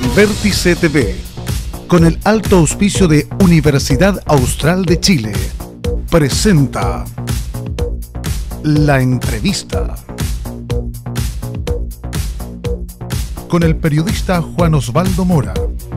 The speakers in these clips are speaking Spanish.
Vértice TV, con el alto auspicio de Universidad Austral de Chile, presenta La Entrevista con el periodista Juan Osvaldo Mora.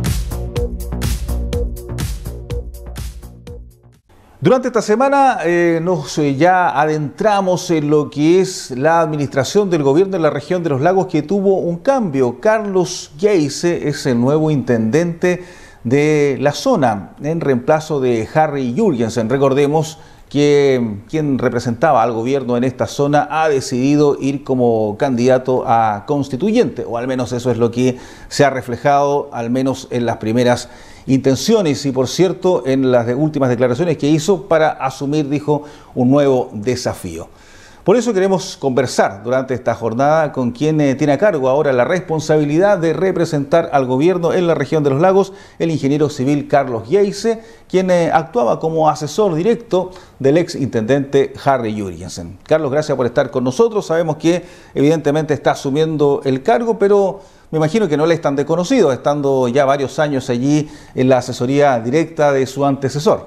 Durante esta semana nos ya adentramos en lo que es la administración del gobierno de la región de los lagos, que tuvo un cambio. Carlos Geise es el nuevo intendente de la zona, en reemplazo de Harry Jurgensen. Recordemos que quien representaba al gobierno en esta zona ha decidido ir como candidato a constituyente, o al menos eso es lo que se ha reflejado, al menos en las primeras intenciones, y por cierto en las últimas declaraciones que hizo para asumir, dijo, un nuevo desafío. Por eso queremos conversar durante esta jornada con quien tiene a cargo ahora la responsabilidad de representar al gobierno en la región de los lagos, el ingeniero civil Carlos Geise, quien actuaba como asesor directo del ex intendente Harry Jurgensen. Carlos, gracias por estar con nosotros. Sabemos que evidentemente está asumiendo el cargo, pero me imagino que no le es tan desconocido, estando ya varios años allí en la asesoría directa de su antecesor.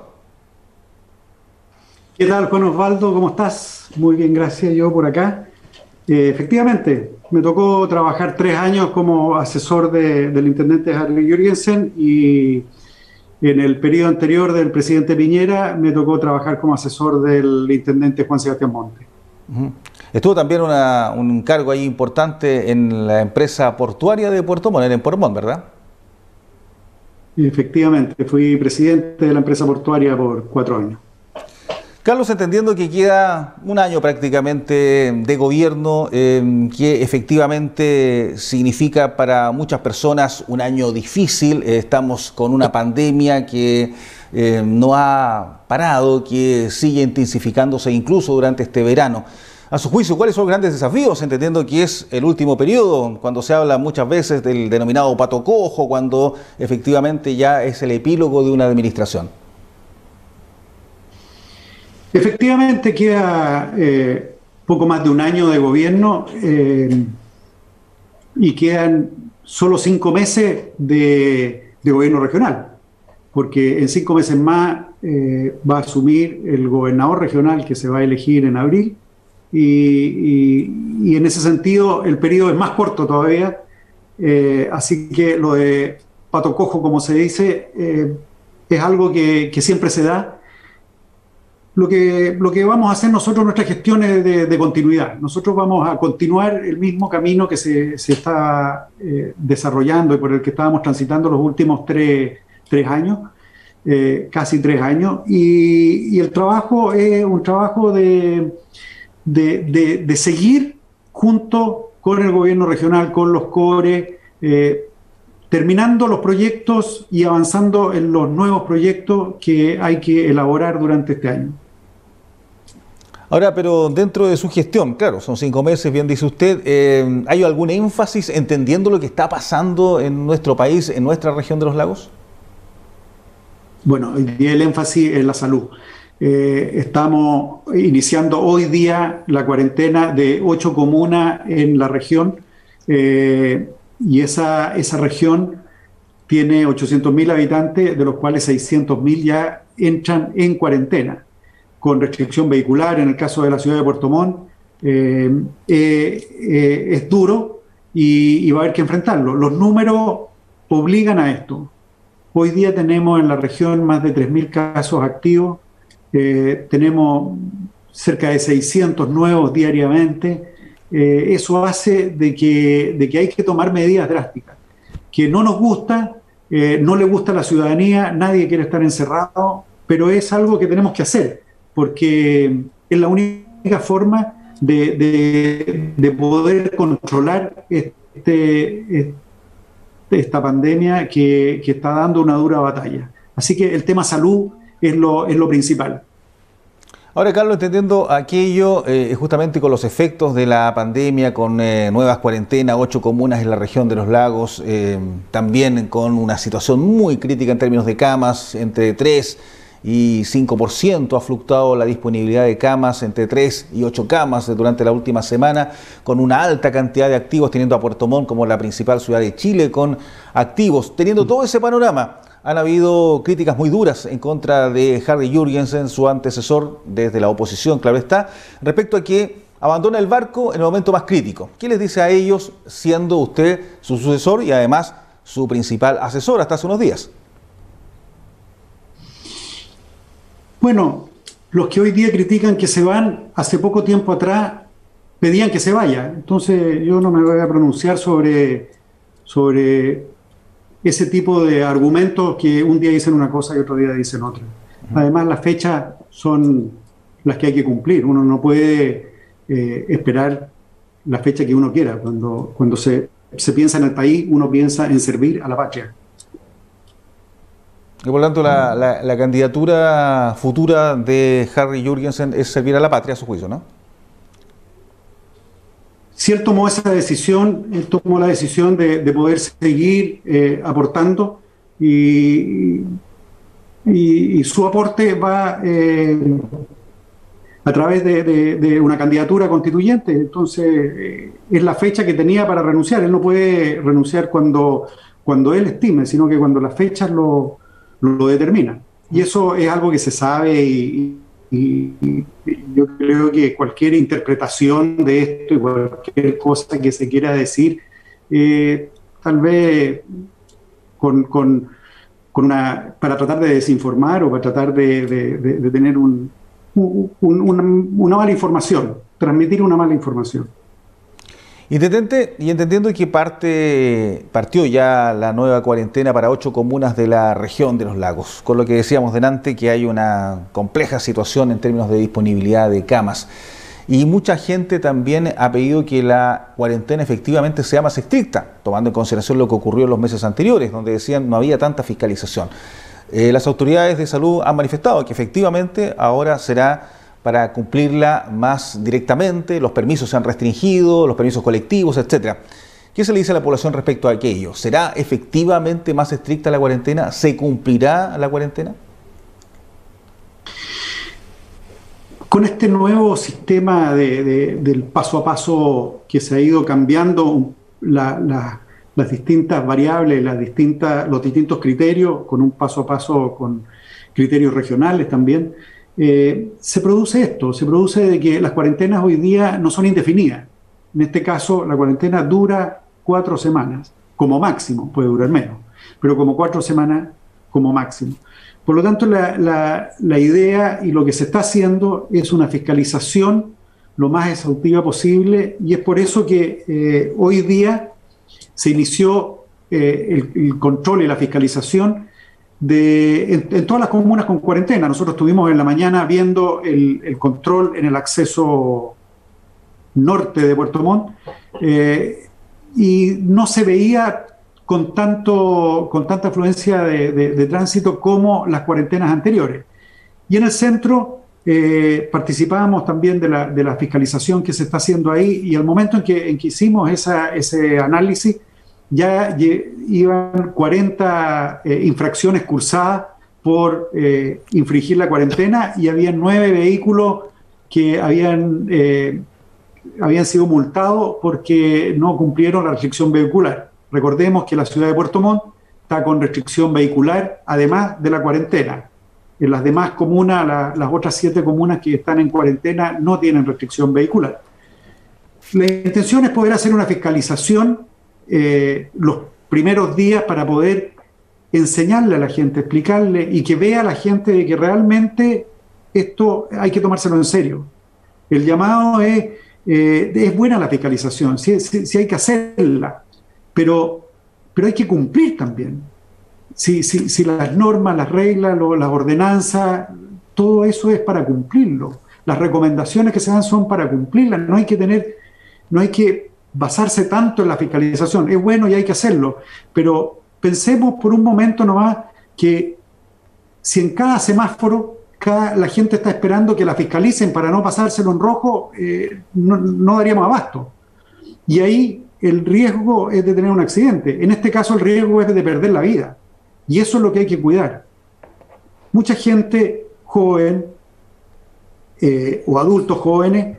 ¿Qué tal, Juan Osvaldo? ¿Cómo estás? Muy bien, gracias. Yo por acá. Efectivamente, me tocó trabajar 3 años como asesor del intendente Harry Jurgensen, y en el periodo anterior del presidente Piñera me tocó trabajar como asesor del intendente Juan Sebastián Monte. Estuvo también un cargo ahí importante en la empresa portuaria de Puerto Montt, en Puerto Montt, ¿verdad? Efectivamente, fui presidente de la empresa portuaria por 4 años. Carlos, entendiendo que queda un año prácticamente de gobierno, que efectivamente significa para muchas personas un año difícil, estamos con una pandemia que no ha parado, que sigue intensificándose incluso durante este verano. A su juicio, ¿cuáles son los grandes desafíos, entendiendo que es el último periodo, cuando se habla muchas veces del denominado pato cojo, cuando efectivamente ya es el epílogo de una administración? Efectivamente, queda poco más de un año de gobierno y quedan solo 5 meses de gobierno regional, porque en 5 meses más va a asumir el gobernador regional, que se va a elegir en abril, y en ese sentido el periodo es más corto todavía, así que lo de pato cojo, como se dice, es algo que siempre se da. Lo que vamos a hacer nosotros, nuestra gestión es de continuidad. Nosotros vamos a continuar el mismo camino que se está desarrollando y por el que estábamos transitando los últimos 3 años, casi 3 años. Y el trabajo es un trabajo de seguir junto con el gobierno regional, con los CORE, terminando los proyectos y avanzando en los nuevos proyectos que hay que elaborar durante este año. Ahora, pero dentro de su gestión, claro, son 5 meses, bien dice usted, ¿hay algún énfasis entendiendo lo que está pasando en nuestro país, en nuestra región de los lagos? Bueno, hoy día el énfasis es la salud. Estamos iniciando hoy día la cuarentena de 8 comunas en la región, y esa región tiene 800.000 habitantes, de los cuales 600.000 ya entran en cuarentena, con restricción vehicular. En el caso de la ciudad de Puerto Montt, es duro y va a haber que enfrentarlo. Los números obligan a esto. Hoy día tenemos en la región más de 3.000 casos activos, tenemos cerca de 600 nuevos diariamente. Eso hace de que hay que tomar medidas drásticas, que no nos gusta, no le gusta a la ciudadanía, nadie quiere estar encerrado, pero es algo que tenemos que hacer, porque es la única forma de poder controlar esta pandemia que está dando una dura batalla. Así que el tema salud es lo principal. Ahora, Carlos, entendiendo aquello, justamente con los efectos de la pandemia, con nuevas cuarentenas, 8 comunas en la región de los lagos, también con una situación muy crítica en términos de camas, entre 3 y 5%. Ha fluctuado la disponibilidad de camas entre 3 y 8 camas durante la última semana, con una alta cantidad de activos, teniendo a Puerto Montt como la principal ciudad de Chile con activos. Teniendo todo ese panorama, han habido críticas muy duras en contra de Harry Jurgensen, su antecesor, desde la oposición, claro está, respecto a que abandona el barco en el momento más crítico. ¿Qué les dice a ellos, siendo usted su sucesor y además su principal asesor hasta hace unos días? Bueno, los que hoy día critican que se van, hace poco tiempo atrás pedían que se vaya. Entonces yo no me voy a pronunciar sobre ese tipo de argumentos que un día dicen una cosa y otro día dicen otra. Además, las fechas son las que hay que cumplir. Uno no puede esperar la fecha que uno quiera. Cuando se piensa en el país, uno piensa en servir a la patria. Y por lo tanto, la candidatura futura de Harry Jurgensen es servir a la patria, a su juicio, ¿no? Si él tomó esa decisión, él tomó la decisión de poder seguir aportando y su aporte va a través de una candidatura constituyente. Entonces, es la fecha que tenía para renunciar. Él no puede renunciar cuando él estime, sino que cuando las fechas lo determinan. Y eso es algo que se sabe y yo creo que cualquier interpretación de esto y cualquier cosa que se quiera decir, tal vez para tratar de desinformar o para tratar de tener una mala información, transmitir una mala información. Y entendiendo que partió ya la nueva cuarentena para 8 comunas de la región de los lagos, con lo que decíamos delante, que hay una compleja situación en términos de disponibilidad de camas. Y mucha gente también ha pedido que la cuarentena efectivamente sea más estricta, tomando en consideración lo que ocurrió en los meses anteriores, donde decían no había tanta fiscalización. Las autoridades de salud han manifestado que efectivamente ahora será para cumplirla más directamente, los permisos se han restringido, los permisos colectivos, etcétera. ¿Qué se le dice a la población respecto a aquello? ¿Será efectivamente más estricta la cuarentena? ¿Se cumplirá la cuarentena? Con este nuevo sistema del paso a paso que se ha ido cambiando las distintas variables, los distintos criterios, con un paso a paso con criterios regionales también, se produce de que las cuarentenas hoy día no son indefinidas. En este caso, la cuarentena dura 4 semanas, como máximo, puede durar menos, pero como 4 semanas como máximo. Por lo tanto, la idea y lo que se está haciendo es una fiscalización lo más exhaustiva posible, y es por eso que hoy día se inició el control y la fiscalización en todas las comunas con cuarentena. Nosotros estuvimos en la mañana viendo el control en el acceso norte de Puerto Montt y no se veía con tanta afluencia de tránsito como las cuarentenas anteriores. Y en el centro participábamos también de la fiscalización que se está haciendo ahí, y al momento en que hicimos ese análisis, ya iban 40 infracciones cursadas por infringir la cuarentena, y había 9 vehículos que habían sido multados porque no cumplieron la restricción vehicular. Recordemos que la ciudad de Puerto Montt está con restricción vehicular, además de la cuarentena. En las demás comunas, las otras 7 comunas que están en cuarentena, no tienen restricción vehicular. La intención es poder hacer una fiscalización los primeros días para poder enseñarle a la gente, explicarle y que vea a la gente de que realmente esto hay que tomárselo en serio. El llamado es buena la fiscalización, sí hay que hacerla, pero hay que cumplir también. Si las normas, las reglas, las ordenanzas, todo eso es para cumplirlo. Las recomendaciones que se dan son para cumplirlas. No hay que basarse tanto en la fiscalización. Es bueno y hay que hacerlo, pero pensemos por un momento nomás que si en cada semáforo la gente está esperando que la fiscalicen para no pasárselo en rojo, no daríamos abasto. Y ahí el riesgo es de tener un accidente. En este caso el riesgo es de perder la vida. Y eso es lo que hay que cuidar. mucha gente joven o adultos jóvenes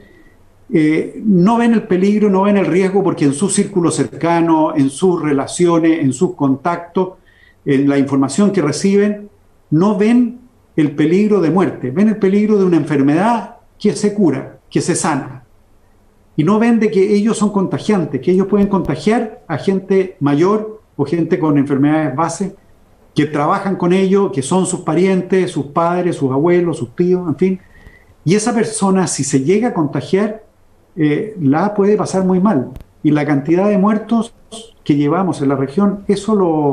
no ven el peligro, no ven el riesgo porque en su círculo cercano, en sus relaciones, en sus contactos, en la información que reciben, no ven el peligro de muerte, ven el peligro de una enfermedad que se cura, que se sana. Y no ven de que ellos son contagiantes, que ellos pueden contagiar a gente mayor o gente con enfermedades base, que trabajan con ellos, que son sus parientes, sus padres, sus abuelos, sus tíos, en fin. Y esa persona, si se llega a contagiar, la puede pasar muy mal. Y la cantidad de muertos que llevamos en la región, eso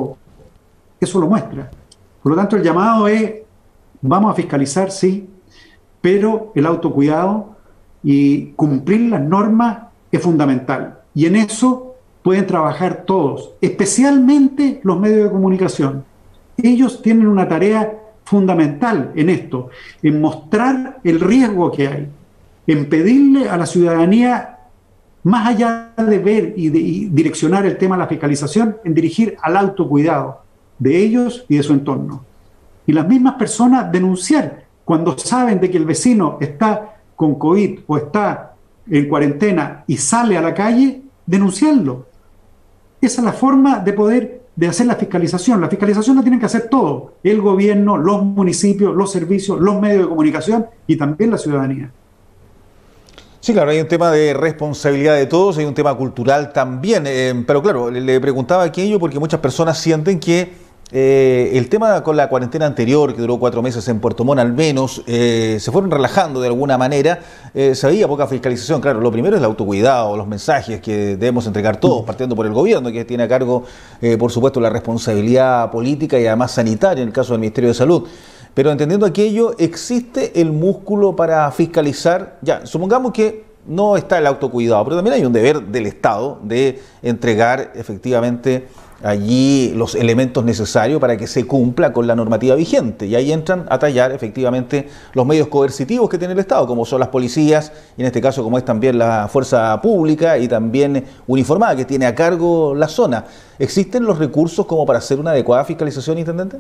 lo muestra. Por lo tanto, el llamado es, vamos a fiscalizar, sí, pero el autocuidado y cumplir las normas es fundamental. Y en eso pueden trabajar todos, especialmente los medios de comunicación. Ellos tienen una tarea fundamental en esto, en mostrar el riesgo que hay, en pedirle a la ciudadanía, más allá de ver y direccionar el tema de la fiscalización, en dirigir al autocuidado de ellos y de su entorno. Y las mismas personas denunciar cuando saben de que el vecino está con COVID o está en cuarentena y sale a la calle, denunciarlo. Esa es la forma de hacer la fiscalización. La fiscalización la tienen que hacer todos, el gobierno, los municipios, los servicios, los medios de comunicación y también la ciudadanía. Sí, claro, hay un tema de responsabilidad de todos, hay un tema cultural también, pero claro, le preguntaba aquello porque muchas personas sienten que el tema con la cuarentena anterior, que duró 4 meses en Puerto Montt al menos, se fueron relajando de alguna manera, se veía poca fiscalización. Claro, lo primero es el autocuidado, los mensajes que debemos entregar todos, partiendo por el gobierno, que tiene a cargo, por supuesto, la responsabilidad política y además sanitaria en el caso del Ministerio de Salud. Pero entendiendo aquello, ¿existe el músculo para fiscalizar? Ya, supongamos que no está el autocuidado, pero también hay un deber del Estado de entregar efectivamente allí los elementos necesarios para que se cumpla con la normativa vigente. Y ahí entran a tallar efectivamente los medios coercitivos que tiene el Estado, como son las policías, y en este caso como es también la fuerza pública y también uniformada, que tiene a cargo la zona. ¿Existen los recursos como para hacer una adecuada fiscalización, intendente?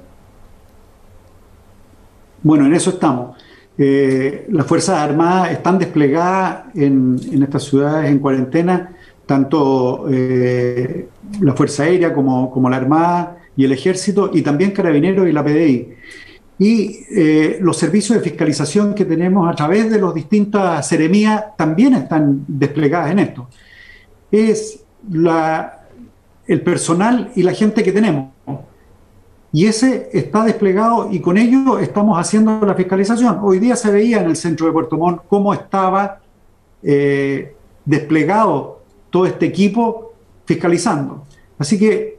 Bueno, en eso estamos. Las Fuerzas Armadas están desplegadas en estas ciudades en cuarentena, tanto la Fuerza Aérea como la Armada y el Ejército, y también Carabineros y la PDI. Y los servicios de fiscalización que tenemos a través de las distintas seremías también están desplegadas en esto. Es el personal y la gente que tenemos. Y ese está desplegado y con ello estamos haciendo la fiscalización. Hoy día se veía en el centro de Puerto Montt cómo estaba desplegado todo este equipo fiscalizando. Así que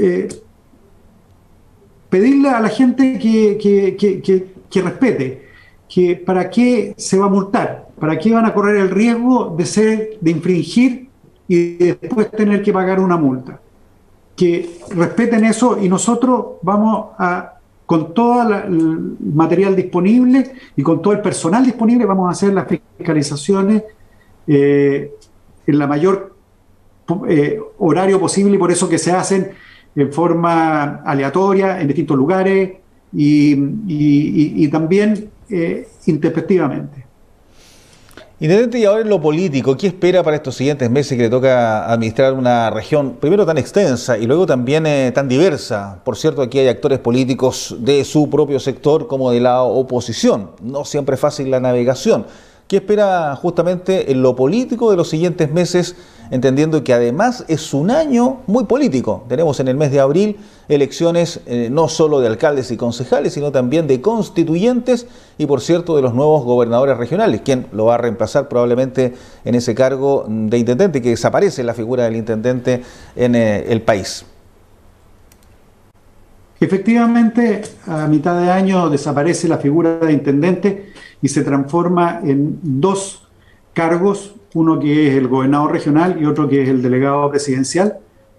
pedirle a la gente que respete, que para qué se va a multar, para qué van a correr el riesgo de infringir y después tener que pagar una multa. Que respeten eso y nosotros vamos con todo el material disponible y con todo el personal disponible, vamos a hacer las fiscalizaciones en la mayor horario posible, y por eso que se hacen en forma aleatoria en distintos lugares y también intempestivamente. Intendente, y ahora en lo político, ¿qué espera para estos siguientes meses que le toca administrar una región, primero tan extensa y luego también tan diversa? Por cierto, aquí hay actores políticos de su propio sector como de la oposición. No siempre es fácil la navegación. ¿Qué espera justamente en lo político de los siguientes meses, entendiendo que además es un año muy político? Tenemos en el mes de abril elecciones no solo de alcaldes y concejales, sino también de constituyentes y, por cierto, de los nuevos gobernadores regionales. ¿Quién lo va a reemplazar probablemente en ese cargo de intendente, que desaparece la figura del intendente en el país? Efectivamente, a mitad de año desaparece la figura de intendente y se transforma en 2 cargos, uno que es el gobernador regional y otro que es el delegado presidencial,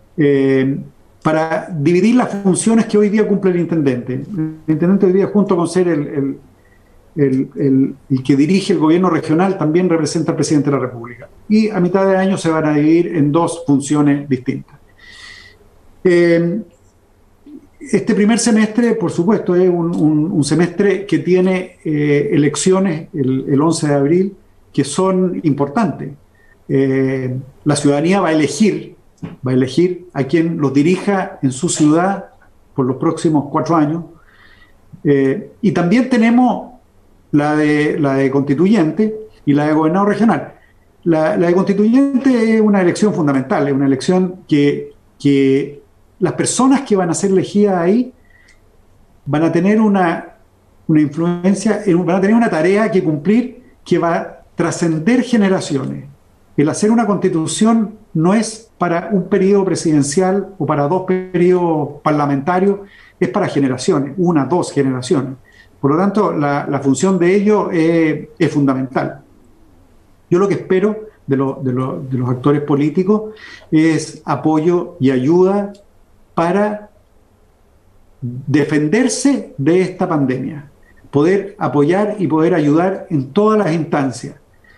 para dividir las funciones que hoy día cumple el intendente. El intendente hoy día, junto con ser el que dirige el gobierno regional, también representa al presidente de la República. Y a mitad de año se van a dividir en 2 funciones distintas. Este primer semestre, por supuesto, es un semestre que tiene elecciones el 11 de abril que son importantes. La ciudadanía va a elegir a quien los dirija en su ciudad por los próximos 4 años. Y también tenemos la de constituyente y la de gobernador regional. La de constituyente es una elección fundamental, es una elección que las personas que van a ser elegidas ahí van a tener una influencia, van a tener una tarea que cumplir que va a trascender generaciones. El hacer una constitución no es para un periodo presidencial o para 2 periodos parlamentarios, es para generaciones, 1, 2 generaciones. Por lo tanto, la función de ello es fundamental. Yo lo que espero de los actores políticos es apoyo y ayuda para defenderse de esta pandemia, poder apoyar y poder ayudar en todas las instancias,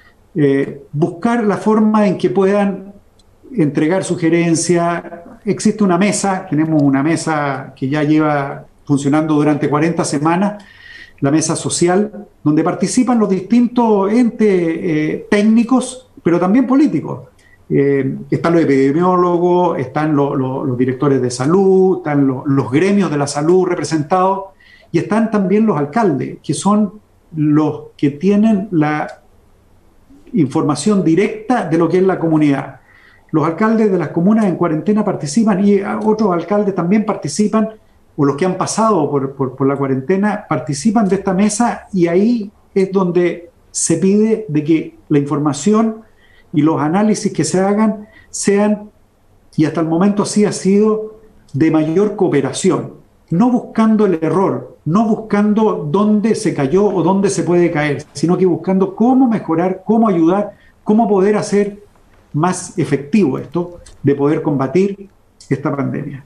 buscar la forma en que puedan entregar sugerencias. Existe una mesa, tenemos una mesa que ya lleva funcionando durante 40 semanas, la mesa social, donde participan los distintos entes técnicos, pero también políticos. Están los epidemiólogos, están los directores de salud, están los gremios de la salud representados, y están también los alcaldes, que son los que tienen la información directa de lo que es la comunidad. Los alcaldes de las comunas en cuarentena participan y otros alcaldes también participan, o los que han pasado por la cuarentena participan de esta mesa, y ahí es donde se pide de que la información y los análisis que se hagan sean, y hasta el momento así ha sido, de mayor cooperación, no buscando el error, no buscando dónde se cayó o dónde se puede caer, sino que buscando cómo mejorar, cómo ayudar, cómo poder hacer más efectivo esto de poder combatir esta pandemia.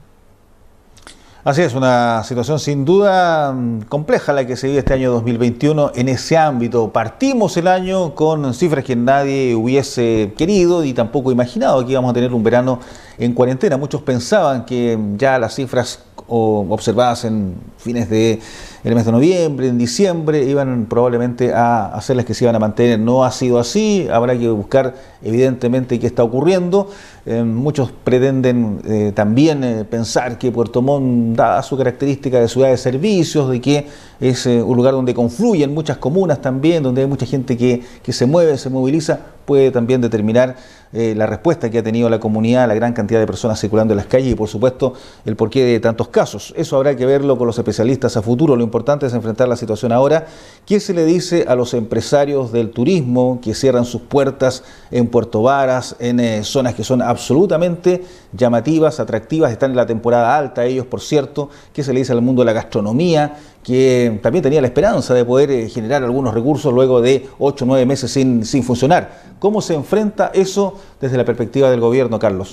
Así es, una situación sin duda compleja la que se vive este año 2021 en ese ámbito. Partimos el año con cifras que nadie hubiese querido y tampoco imaginado que íbamos a tener un verano en cuarentena. Muchos pensaban que ya las cifras observadas en fines del mes de noviembre, en diciembre, iban probablemente a ser las que se iban a mantener. No ha sido así, habrá que buscar evidentemente qué está ocurriendo. Muchos pretenden también pensar que Puerto Montt, dada su característica de ciudad de servicios, de que es un lugar donde confluyen muchas comunas también, donde hay mucha gente que se mueve, se moviliza, puede también determinar la respuesta que ha tenido la comunidad, la gran cantidad de personas circulando en las calles y por supuesto el porqué de tantos casos. Eso habrá que verlo con los especialistas a futuro. Lo importante es enfrentar la situación ahora. ¿Qué se le dice a los empresarios del turismo que cierran sus puertas en Puerto Varas, en zonas que son absolutamente llamativas, atractivas? Están en la temporada alta ellos, por cierto. ¿Qué se le dice al mundo de la gastronomía, que también tenía la esperanza de poder generar algunos recursos luego de 8 o 9 meses sin funcionar? ¿Cómo se enfrenta eso desde la perspectiva del gobierno, Carlos?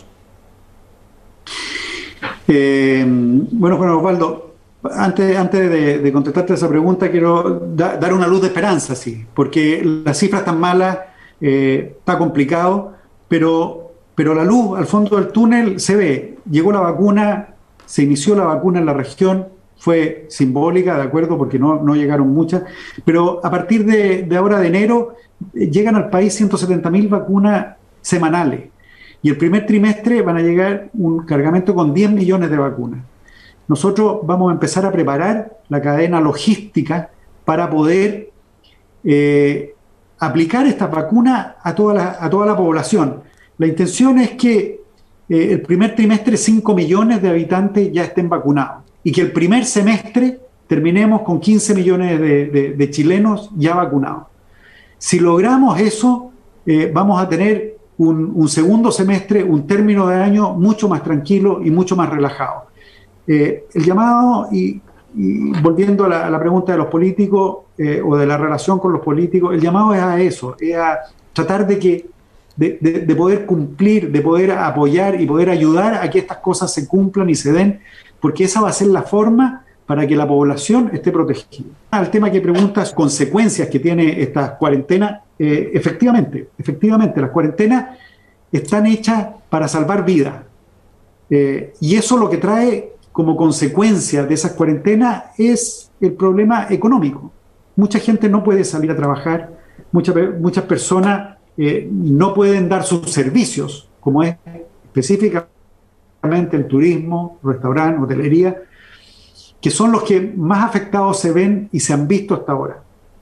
Bueno, Juan Osvaldo, antes de contestarte esa pregunta, quiero dar una luz de esperanza, sí, porque las cifras están malas, está complicado, pero la luz al fondo del túnel se ve. Llegó la vacuna, se inició la vacuna en la región, fue simbólica, de acuerdo, porque no llegaron muchas, pero a partir de ahora de enero llegan al país 170.000 vacunas semanales, y el primer trimestre van a llegar un cargamento con 10 millones de vacunas. Nosotros vamos a empezar a preparar la cadena logística para poder aplicar esta vacuna a toda la población. La intención es que el primer trimestre 5 millones de habitantes ya estén vacunados, y que el primer semestre terminemos con 15 millones de chilenos ya vacunados. Si logramos eso, vamos a tener un segundo semestre, un término de año mucho más tranquilo y mucho más relajado. El llamado, y volviendo a la pregunta de los políticos o de la relación con los políticos, el llamado es a eso, es a tratar de poder cumplir, de poder apoyar y poder ayudar a que estas cosas se cumplan y se den, porque esa va a ser la forma para que la población esté protegida. Al tema que preguntas, consecuencias que tiene esta cuarentena, efectivamente, las cuarentenas están hechas para salvar vidas. Y eso lo que trae como consecuencia de esas cuarentenas es el problema económico. Mucha gente no puede salir a trabajar, muchas personas no pueden dar sus servicios, como es específicamente el turismo, restaurante, hotelería, que son los que más afectados se ven y se han visto hasta ahora.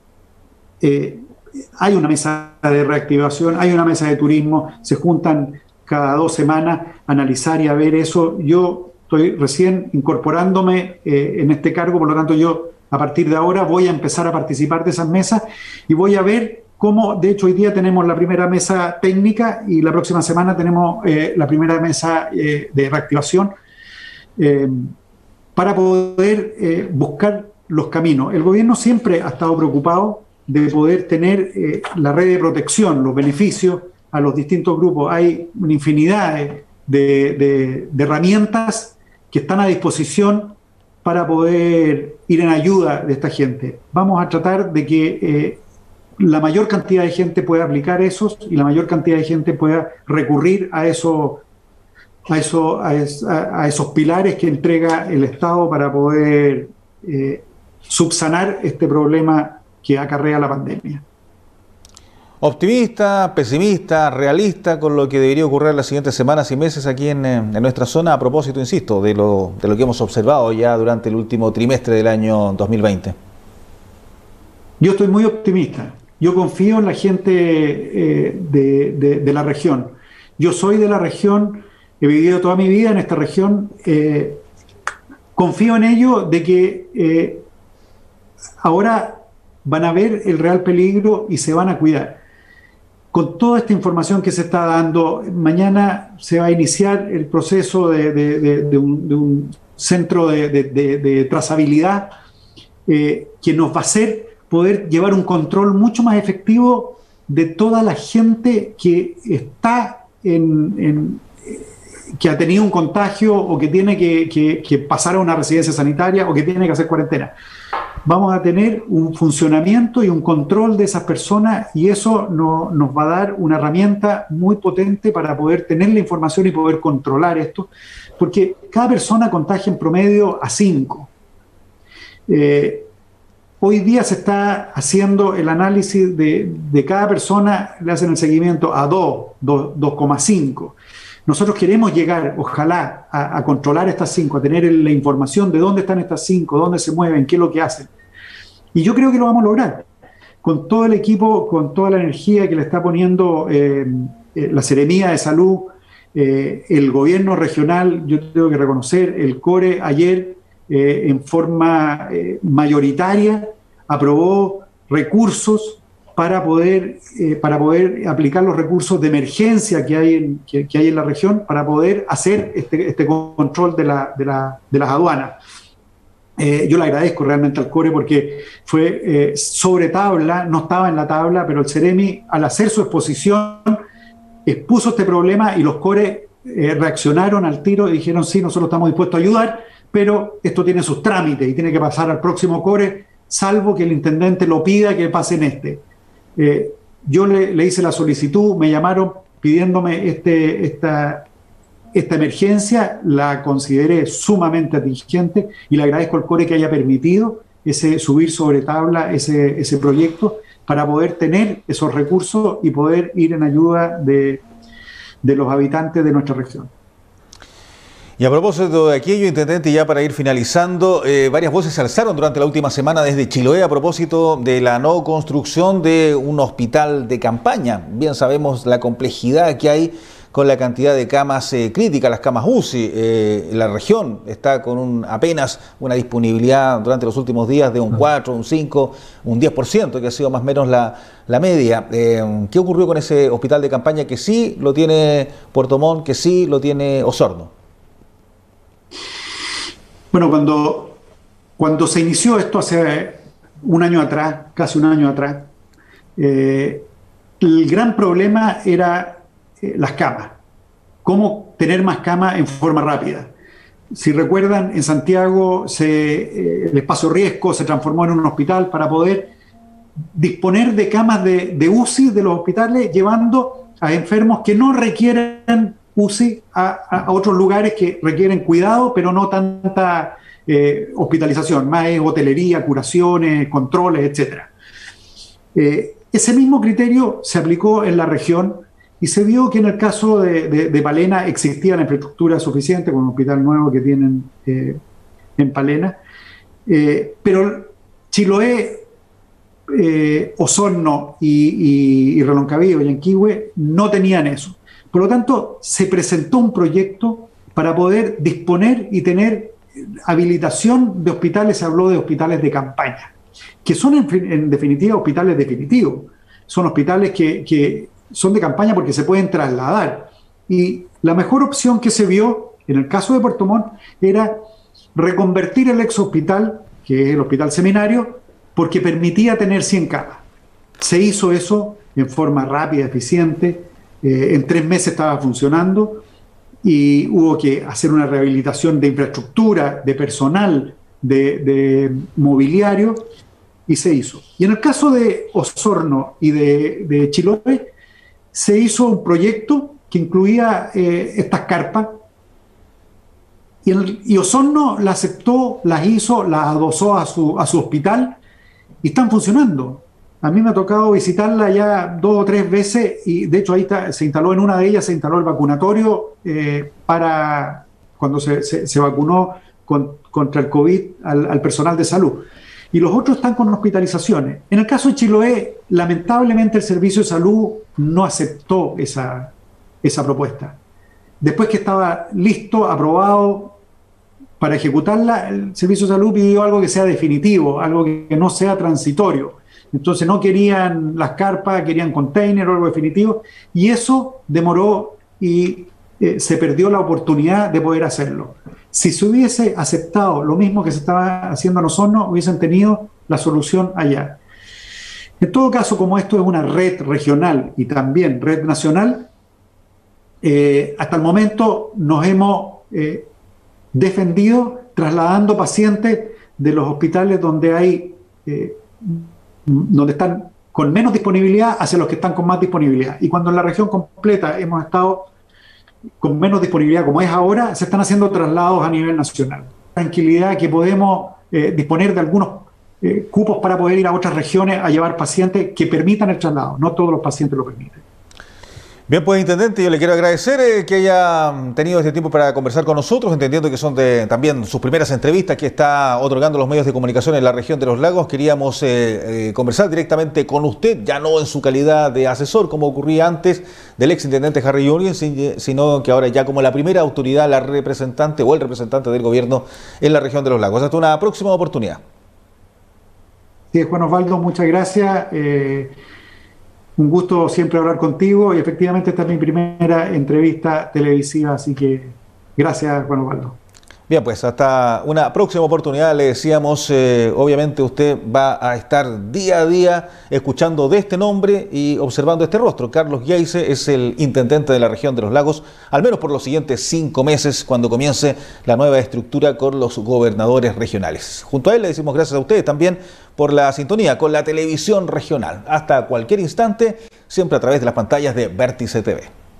Hay una mesa de reactivación, hay una mesa de turismo, se juntan cada 2 semanas a analizar y a ver eso. Yo estoy recién incorporándome en este cargo, por lo tanto yo a partir de ahora voy a empezar a participar de esas mesas y voy a ver cómo, de hecho hoy día tenemos la primera mesa técnica y la próxima semana tenemos la primera mesa de reactivación para poder buscar los caminos. El gobierno siempre ha estado preocupado de poder tener la red de protección, los beneficios a los distintos grupos. Hay una infinidad de herramientas que están a disposición para poder ir en ayuda de esta gente. Vamos a tratar de que la mayor cantidad de gente pueda aplicar esos y la mayor cantidad de gente pueda recurrir a esos pilares que entrega el Estado para poder subsanar este problema que acarrea la pandemia. ¿Optimista, pesimista, realista con lo que debería ocurrir en las siguientes semanas y meses aquí en nuestra zona? A propósito, insisto, de lo que hemos observado ya durante el último trimestre del año 2020. Yo estoy muy optimista. Yo confío en la gente de la región. Yo soy de la región, he vivido toda mi vida en esta región. Confío en ello de que ahora van a ver el real peligro y se van a cuidar. Con toda esta información que se está dando, mañana se va a iniciar el proceso de un centro de trazabilidad que nos va a hacer poder llevar un control mucho más efectivo de toda la gente que está que ha tenido un contagio o que tiene que pasar a una residencia sanitaria o que tiene que hacer cuarentena. Vamos a tener un funcionamiento y un control de esas personas y eso nos va a dar una herramienta muy potente para poder tener la información y poder controlar esto, porque cada persona contagia en promedio a 5. Hoy día se está haciendo el análisis de cada persona, le hacen el seguimiento a 2,5. Nosotros queremos llegar, ojalá, a controlar estas 5, a tener la información de dónde están estas 5, dónde se mueven, qué es lo que hacen. Y yo creo que lo vamos a lograr. Con todo el equipo, con toda la energía que le está poniendo la Seremía de Salud, el gobierno regional, yo tengo que reconocer, el CORE ayer, en forma mayoritaria, aprobó recursos para poder aplicar los recursos de emergencia que hay en la región para poder hacer este control de las aduanas. Yo le agradezco realmente al CORE porque fue sobre tabla, no estaba en la tabla, pero el Ceremi al hacer su exposición expuso este problema y los CORE reaccionaron al tiro y dijeron sí, nosotros estamos dispuestos a ayudar, pero esto tiene sus trámites y tiene que pasar al próximo CORE, salvo que el intendente lo pida que pase en este. Yo le hice la solicitud, me llamaron pidiéndome esta emergencia, la consideré sumamente atingente y le agradezco al CORE que haya permitido subir sobre tabla ese proyecto para poder tener esos recursos y poder ir en ayuda de los habitantes de nuestra región. Y a propósito de aquello, intendente, ya para ir finalizando, varias voces se alzaron durante la última semana desde Chiloé a propósito de la no construcción de un hospital de campaña. Bien sabemos la complejidad que hay con la cantidad de camas críticas, las camas UCI. La región está con apenas una disponibilidad durante los últimos días de un 4, un 5, un 10%, que ha sido más o menos la media. ¿Qué ocurrió con ese hospital de campaña que sí lo tiene Puerto Montt, que sí lo tiene Osorno? Bueno, cuando se inició esto hace un año atrás, casi un año atrás, el gran problema era las camas. Cómo tener más camas en forma rápida. Si recuerdan, en Santiago el espacio Riesco se transformó en un hospital para poder disponer de camas de UCI de los hospitales, llevando a enfermos que no requieren UCI a otros lugares que requieren cuidado, pero no tanta hospitalización, más es hotelería, curaciones, controles, etc. Ese mismo criterio se aplicó en la región y se vio que en el caso de Palena existía la infraestructura suficiente con un hospital nuevo que tienen en Palena, pero Chiloé, Osorno y Reloncaví o Yanquihue no tenían eso. Por lo tanto, se presentó un proyecto para poder disponer y tener habilitación de hospitales. Se habló de hospitales de campaña, que son en definitiva hospitales definitivos. Son hospitales que son de campaña porque se pueden trasladar. Y la mejor opción que se vio en el caso de Puerto Montt era reconvertir el ex hospital, que es el Hospital Seminario, porque permitía tener 100 camas. Se hizo eso en forma rápida, eficiente. En 3 meses estaba funcionando y hubo que hacer una rehabilitación de infraestructura, de personal, de mobiliario, y se hizo. Y en el caso de Osorno y de Chiloé, se hizo un proyecto que incluía estas carpas, y Osorno la aceptó, las hizo, las adosó a su hospital, y están funcionando. A mí me ha tocado visitarla ya 2 o 3 veces, y de hecho ahí se instaló, en una de ellas se instaló el vacunatorio para cuando se vacunó contra el COVID al personal de salud. Y los otros están con hospitalizaciones. En el caso de Chiloé, lamentablemente el Servicio de Salud no aceptó esa propuesta. Después que estaba listo, aprobado para ejecutarla, el Servicio de Salud pidió algo que sea definitivo, algo que no sea transitorio. Entonces no querían las carpas, querían container o algo definitivo, y eso demoró y se perdió la oportunidad de poder hacerlo. Si se hubiese aceptado lo mismo que se estaba haciendo en Osorno, hubiesen tenido la solución allá. En todo caso, como esto es una red regional y también red nacional, hasta el momento nos hemos defendido trasladando pacientes de los hospitales donde están con menos disponibilidad hacia los que están con más disponibilidad. Y cuando en la región completa hemos estado con menos disponibilidad, como es ahora, se están haciendo traslados a nivel nacional. Tranquilidad que podemos disponer de algunos cupos para poder ir a otras regiones a llevar pacientes que permitan el traslado. No todos los pacientes lo permiten. Bien, pues, intendente, yo le quiero agradecer que haya tenido este tiempo para conversar con nosotros, entendiendo que son también sus primeras entrevistas que está otorgando los medios de comunicación en la región de los lagos. Queríamos conversar directamente con usted, ya no en su calidad de asesor, como ocurría antes, del exintendente Harry Junior, sino que ahora ya como la primera autoridad, la representante o el representante del gobierno en la región de los lagos. Hasta una próxima oportunidad. Sí, Juan Osvaldo, muchas gracias. Un gusto siempre hablar contigo, y efectivamente esta es mi primera entrevista televisiva, así que gracias, Juan Osvaldo. Bien, pues hasta una próxima oportunidad. Le decíamos, obviamente usted va a estar día a día escuchando de este nombre y observando este rostro. Carlos Geize es el intendente de la región de los lagos, al menos por los siguientes 5 meses, cuando comience la nueva estructura con los gobernadores regionales. Junto a él le decimos gracias a ustedes también por la sintonía con la televisión regional. Hasta cualquier instante, siempre a través de las pantallas de Vértice TV.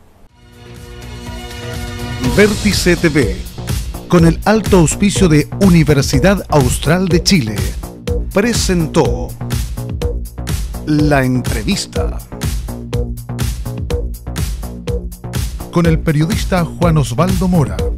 Vértice TV, con el alto auspicio de Universidad Austral de Chile, presentó La Entrevista con el periodista Juan Osvaldo Mora.